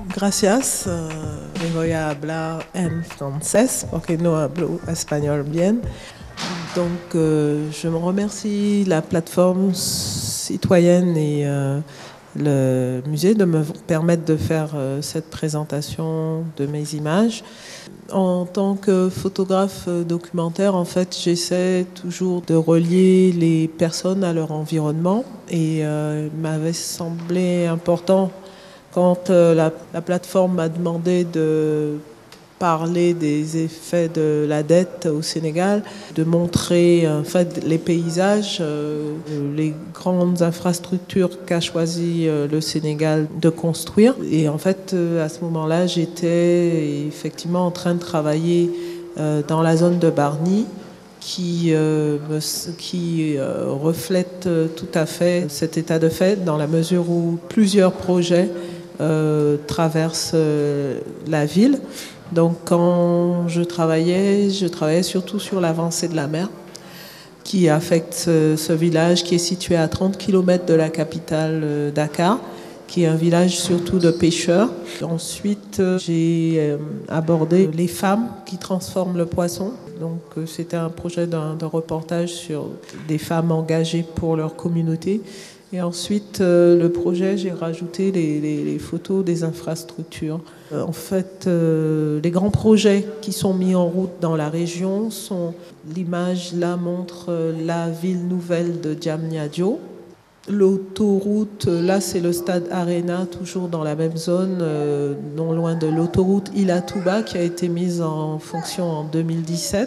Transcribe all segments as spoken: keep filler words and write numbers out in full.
Gracias, uh, le voy a hablar en francés porque no hablo espagnol bien. Donc, euh, je me remercie la plateforme citoyenne et euh, le musée de me permettre de faire euh, cette présentation de mes images. En tant que photographe documentaire, en fait, j'essaie toujours de relier les personnes à leur environnement et euh, il m'avait semblé important quand euh, la, la plateforme m'a demandé de parler des effets de la dette au Sénégal, de montrer en fait les paysages, euh, les grandes infrastructures qu'a choisi euh, le Sénégal de construire. Et en fait, euh, à ce moment-là, j'étais effectivement en train de travailler euh, dans la zone de Bargny, qui, euh, me, qui euh, reflète tout à fait cet état de fait, dans la mesure où plusieurs projets euh, traversent euh, la ville. Donc quand je travaillais, je travaillais surtout sur l'avancée de la mer qui affecte ce, ce village qui est situé à trente kilomètres de la capitale euh, Dakar, qui est un village surtout de pêcheurs. Ensuite, euh, j'ai euh, abordé les femmes qui transforment le poisson. Donc euh, c'était un projet d'un, d'un reportage sur des femmes engagées pour leur communauté. Et ensuite, euh, le projet, j'ai rajouté les, les, les photos des infrastructures. Euh, en fait, euh, les grands projets qui sont mis en route dans la région sont... L'image là montre euh, la ville nouvelle de Diamniadio. L'autoroute, là c'est le stade Arena, toujours dans la même zone, euh, non loin de l'autoroute Ila-Touba qui a été mise en fonction en deux mille dix-sept.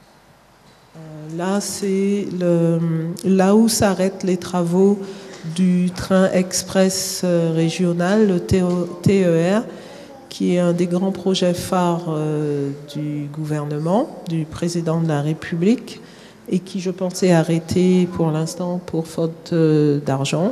Euh, là c'est le, là où s'arrêtent les travaux du train express régional, le T E R, qui est un des grands projets phares euh, du gouvernement, du président de la République, et qui, je pense, est arrêté pour l'instant pour faute euh, d'argent.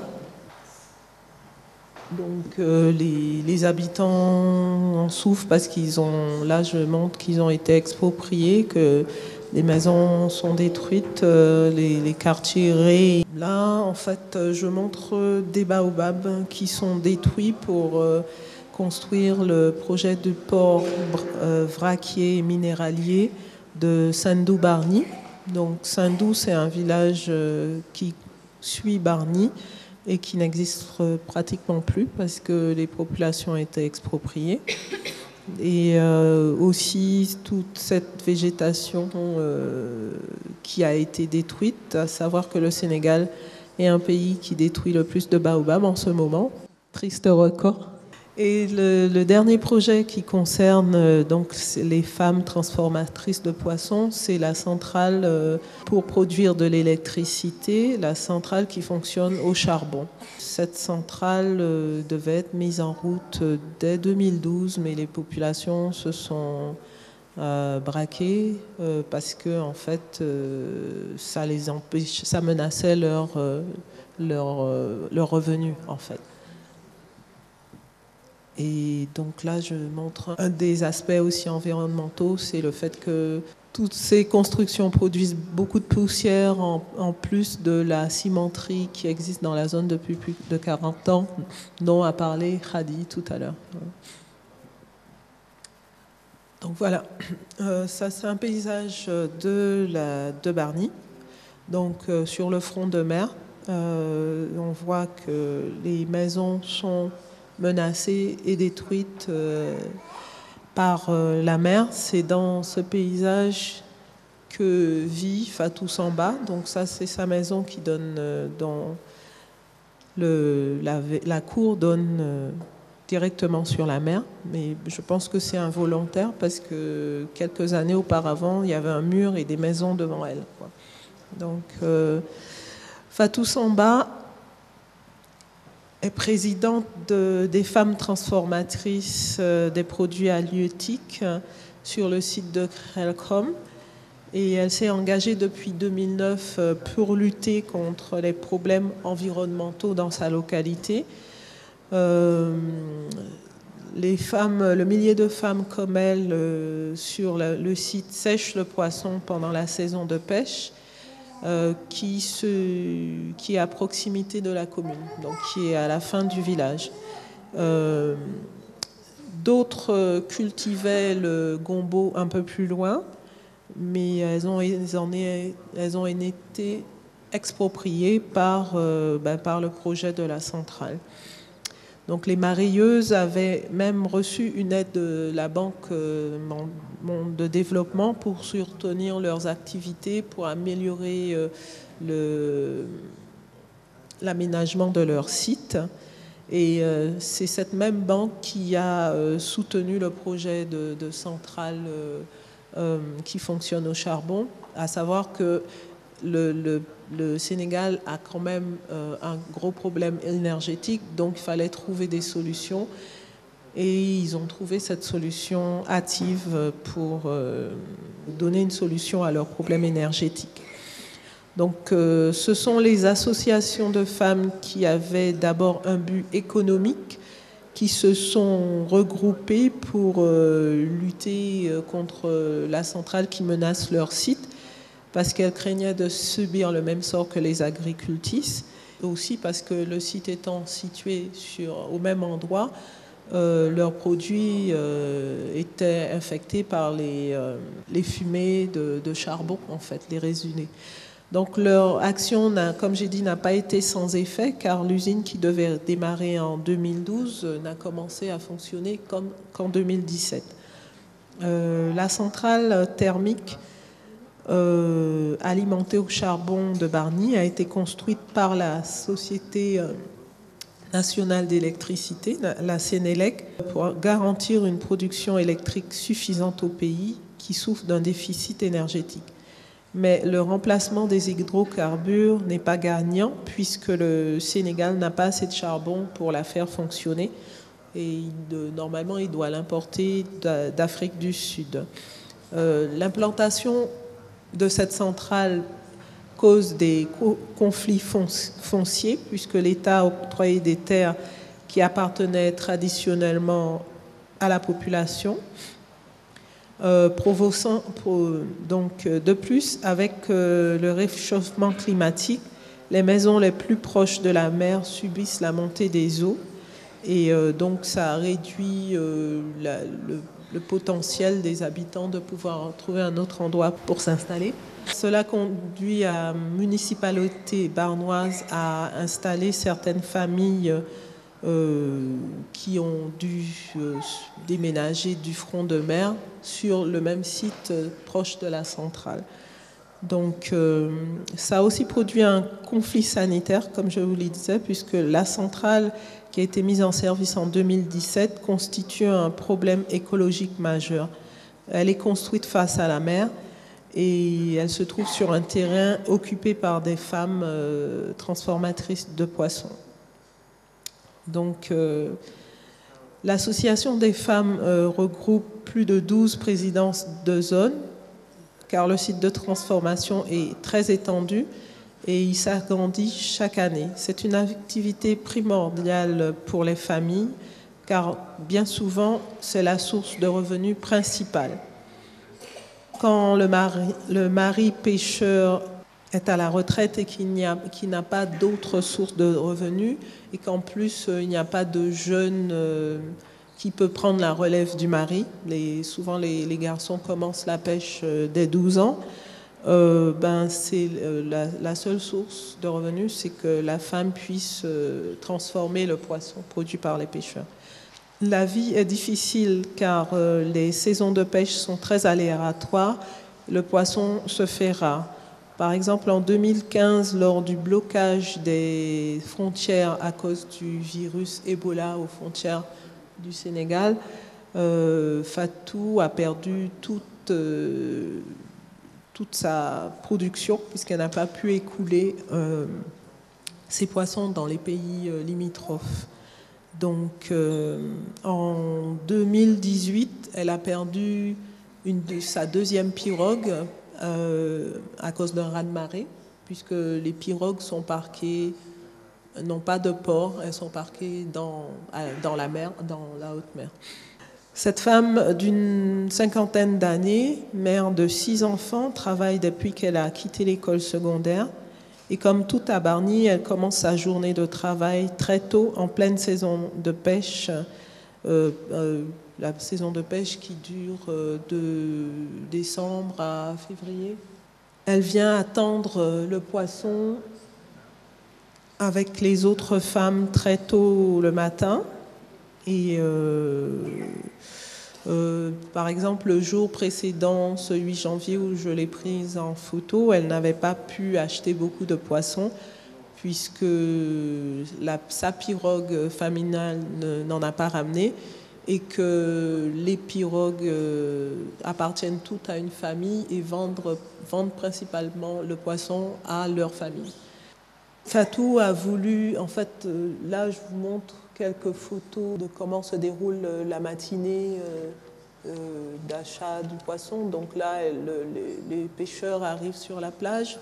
Donc euh, les, les habitants en souffrent parce qu'ils ont, là je montre qu'ils ont été expropriés, que les maisons sont détruites, euh, les, les quartiers rayés. Là en fait je montre des baobabs qui sont détruits pour euh, construire le projet du port euh, vraquier et minéralier de Sendou-Bargny. Donc Sendou c'est un village euh, qui suit Bargny et qui n'existe pratiquement plus parce que les populations ont été expropriées. Et euh, aussi toute cette végétation euh, qui a été détruite, à savoir que le Sénégal est un pays qui détruit le plus de baobabs en ce moment. Triste record. Et le, le dernier projet qui concerne euh, donc les femmes transformatrices de poissons, c'est la centrale euh, pour produire de l'électricité, la centrale qui fonctionne au charbon. Cette centrale euh, devait être mise en route euh, dès deux mille douze, mais les populations se sont euh, braquées euh, parce que en fait, euh, ça les empêche, ça menaçait leur euh, leur, euh, leur revenu en fait. Et donc là, je montre un des aspects aussi environnementaux, c'est le fait que toutes ces constructions produisent beaucoup de poussière en, en plus de la cimenterie qui existe dans la zone depuis plus de quarante ans, dont a parlé Khadi tout à l'heure. Donc voilà, euh, ça c'est un paysage de, la, de Bargny, donc euh, sur le front de mer. Euh, on voit que les maisons sont menacée et détruite euh, par euh, la mer. C'est dans ce paysage que vit Fatou Samba. Donc ça, c'est sa maison qui donne euh, dans le, la, la cour donne euh, directement sur la mer. Mais je pense que c'est involontaire parce que quelques années auparavant, il y avait un mur et des maisons devant elle, quoi. Donc euh, Fatou Samba est présidente de, des femmes transformatrices euh, des produits halieutiques euh, sur le site de Krelcom. Et elle s'est engagée depuis deux mille neuf euh, pour lutter contre les problèmes environnementaux dans sa localité. Euh, les femmes, le millier de femmes comme elle euh, sur le, le site sèchent le poisson pendant la saison de pêche. Euh, qui, se, qui est à proximité de la commune, donc qui est à la fin du village. Euh, D'autres cultivaient le gombo un peu plus loin, mais elles ont, elles en est, elles ont été expropriées par, euh, ben, par le projet de la centrale. Donc les maraîcheuses avaient même reçu une aide de la Banque de développement pour soutenir leurs activités, pour améliorer le, l'aménagement de leur site. Et euh, c'est cette même banque qui a euh, soutenu le projet de, de centrale euh, euh, qui fonctionne au charbon, à savoir que le, le, le Sénégal a quand même euh, un gros problème énergétique, donc il fallait trouver des solutions. Et ils ont trouvé cette solution hâtive pour euh, donner une solution à leur problème énergétique. Donc, euh, ce sont les associations de femmes qui avaient d'abord un but économique, qui se sont regroupées pour euh, lutter contre la centrale qui menace leur site, parce qu'elles craignaient de subir le même sort que les agricultrices, aussi parce que le site étant situé sur, au même endroit, euh, leurs produits euh, étaient infectés par les, euh, les fumées de, de charbon, en fait, les résineux. Donc leur action, comme j'ai dit, n'a pas été sans effet, car l'usine qui devait démarrer en deux mille douze n'a commencé à fonctionner qu'en deux mille dix-sept. Euh, la centrale thermique euh, alimentée au charbon de Bargny a été construite par la Société nationale d'électricité, la Sénélec, pour garantir une production électrique suffisante au pays qui souffre d'un déficit énergétique. Mais le remplacement des hydrocarbures n'est pas gagnant puisque le Sénégal n'a pas assez de charbon pour la faire fonctionner et de, normalement il doit l'importer d'Afrique du Sud. Euh, l'implantation de cette centrale cause des conflits fonciers puisque l'État a octroyé des terres qui appartenaient traditionnellement à la population. Euh, provoquant, pour, donc, de plus, avec euh, le réchauffement climatique, les maisons les plus proches de la mer subissent la montée des eaux et euh, donc ça réduit euh, la, le, le potentiel des habitants de pouvoir trouver un autre endroit pour s'installer. Cela conduit à la municipalité barnoise à installer certaines familles Euh, qui ont dû euh, déménager du front de mer sur le même site euh, proche de la centrale. Donc euh, ça a aussi produit un conflit sanitaire, comme je vous le disais, puisque la centrale qui a été mise en service en deux mille dix-sept constitue un problème écologique majeur. Elle est construite face à la mer et elle se trouve sur un terrain occupé par des femmes euh, transformatrices de poissons. Donc, euh, l'association des femmes euh, regroupe plus de douze présidences de zone, car le site de transformation est très étendu et il s'agrandit chaque année. C'est une activité primordiale pour les familles, car bien souvent, c'est la source de revenus principale. Quand le mari, le mari pêcheur est à la retraite et qu'il n'y a, qu'il n'a pas d'autres sources de revenus et qu'en plus euh, il n'y a pas de jeune euh, qui peut prendre la relève du mari. Les, souvent les, les garçons commencent la pêche euh, dès douze ans. Euh, ben, c'est euh, la, la seule source de revenus, c'est que la femme puisse euh, transformer le poisson produit par les pêcheurs. La vie est difficile car euh, les saisons de pêche sont très aléatoires. Le poisson se fait rare. Par exemple, en deux mille quinze, lors du blocage des frontières à cause du virus Ebola aux frontières du Sénégal, euh, Fatou a perdu toute, euh, toute sa production puisqu'elle n'a pas pu écouler euh, ses poissons dans les pays euh, limitrophes. Donc, euh, en deux mille dix-huit, elle a perdu une de, sa deuxième pirogue Euh, à cause d'un raz-de-marée, puisque les pirogues sont parquées, n'ont pas de port, elles sont parquées dans, dans la mer, dans la haute mer. Cette femme d'une cinquantaine d'années, mère de six enfants, travaille depuis qu'elle a quitté l'école secondaire. Et comme tout à Bargny, elle commence sa journée de travail très tôt, en pleine saison de pêche, euh, euh, la saison de pêche qui dure euh, de décembre à février. Elle vient attendre le poisson avec les autres femmes très tôt le matin. Et euh, euh, par exemple, le jour précédent, ce huit janvier où je l'ai prise en photo, elle n'avait pas pu acheter beaucoup de poissons puisque la, sa pirogue familiale n'en a pas ramené et que les pirogues euh, appartiennent toutes à une famille et vendent, vendent principalement le poisson à leur famille. Fatou a voulu, en fait, euh, là je vous montre quelques photos de comment se déroule la matinée euh, euh, d'achat du poisson. Donc là, elle, les, les pêcheurs arrivent sur la plage,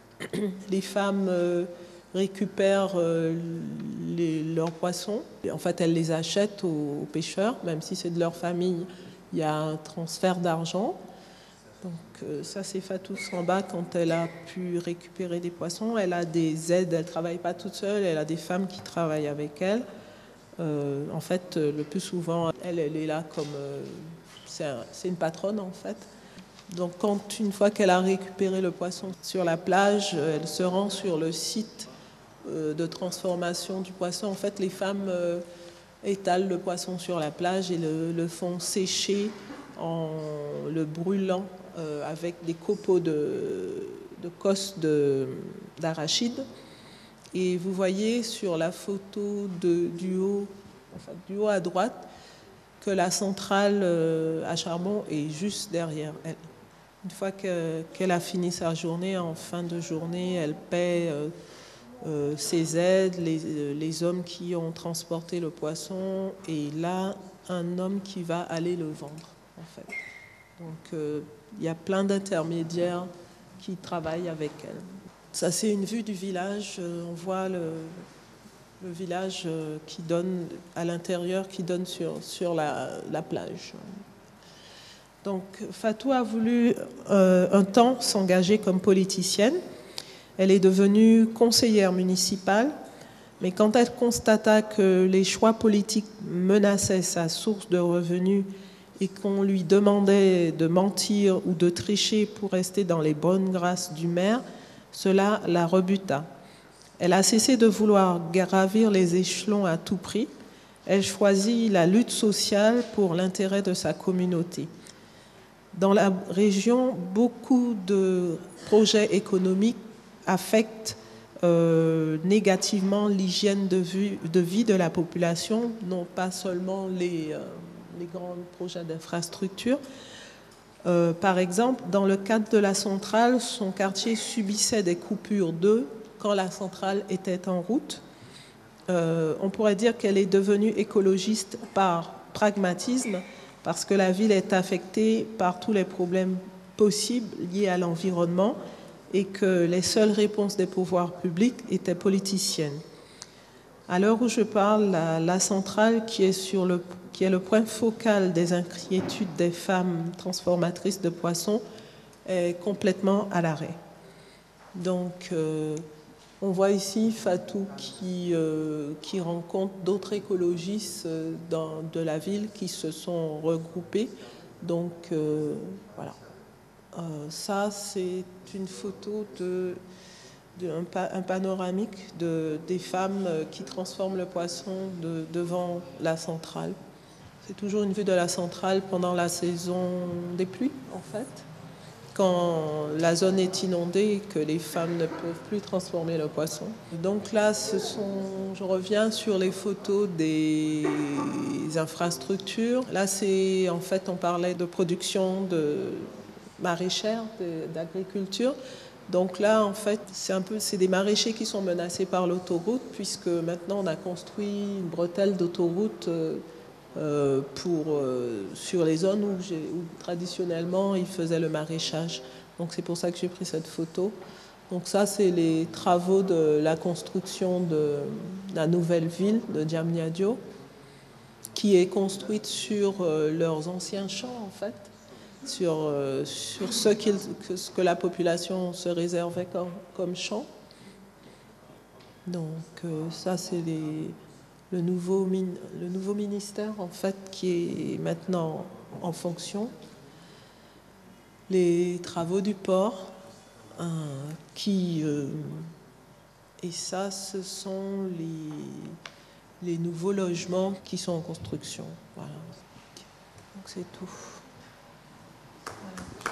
les femmes euh, récupèrent euh, les, leurs poissons. En fait, elles les achètent aux, aux pêcheurs, même si c'est de leur famille, il y a un transfert d'argent. Donc euh, ça, c'est Fatou Samba quand elle a pu récupérer des poissons. Elle a des aides, elle ne travaille pas toute seule, elle a des femmes qui travaillent avec elle. Euh, en fait, le plus souvent, elle, elle est là comme... Euh, c'est un, une patronne, en fait. Donc quand, une fois qu'elle a récupéré le poisson sur la plage, elle se rend sur le site euh, de transformation du poisson. En fait, les femmes euh, étalent le poisson sur la plage et le, le font sécher en le brûlant euh, avec des copeaux de, de cosses d'arachide. Et vous voyez sur la photo de, du, haut, enfin, du haut à droite que la centrale euh, à charbon est juste derrière elle. Une fois que, qu'elle a fini sa journée, en fin de journée, elle paie euh, euh, ses aides, les, les hommes qui ont transporté le poisson, et là, un homme qui va aller le vendre, en fait. Donc, euh, il y a plein d'intermédiaires qui travaillent avec elle. Ça, c'est une vue du village. On voit le, le village qui donne à l'intérieur, qui donne sur, sur la, la plage. Donc, Fatou a voulu euh, un temps s'engager comme politicienne. Elle est devenue conseillère municipale, mais quand elle constata que les choix politiques menaçaient sa source de revenus et qu'on lui demandait de mentir ou de tricher pour rester dans les bonnes grâces du maire, cela la rebuta. Elle a cessé de vouloir gravir les échelons à tout prix. Elle choisit la lutte sociale pour l'intérêt de sa communauté. Dans la région, beaucoup de projets économiques affectent euh, négativement l'hygiène de vie, de vie de la population, non pas seulement les, euh, les grands projets d'infrastructure. Euh, par exemple, dans le cadre de la centrale, son quartier subissait des coupures d'eau quand la centrale était en route. Euh, on pourrait dire qu'elle est devenue écologiste par pragmatisme, parce que la ville est affectée par tous les problèmes possibles liés à l'environnement et que les seules réponses des pouvoirs publics étaient politiciennes. À l'heure où je parle, la, la centrale, qui est, sur le, qui est le point focal des inquiétudes des femmes transformatrices de poissons, est complètement à l'arrêt. Donc, euh, on voit ici Fatou qui, euh, qui rencontre d'autres écologistes dans, de la ville qui se sont regroupés. Donc, euh, voilà. Euh, ça, c'est une photo de... Un, un panoramique de, des femmes qui transforment le poisson de, devant la centrale. C'est toujours une vue de la centrale pendant la saison des pluies, en fait, quand la zone est inondée et que les femmes ne peuvent plus transformer le poisson. Donc là, ce sont, je reviens sur les photos des infrastructures. Là, c'est, en fait, on parlait de production de maraîchère, d'agriculture. Donc là, en fait, c'est un peu, c'est des maraîchers qui sont menacés par l'autoroute, puisque maintenant on a construit une bretelle d'autoroute euh, pour euh, sur les zones où, où traditionnellement ils faisaient le maraîchage. Donc c'est pour ça que j'ai pris cette photo. Donc ça, c'est les travaux de la construction de la nouvelle ville de Diamniadio, qui est construite sur euh, leurs anciens champs, en fait. Sur, euh, sur ce, qu que, ce que la population se réservait comme, comme champ. Donc euh, ça, c'est les, le nouveau, le nouveau ministère en fait qui est maintenant en fonction, les travaux du port, euh, qui euh, et ça, ce sont les, les nouveaux logements qui sont en construction. Voilà. Donc c'est tout. Voilà.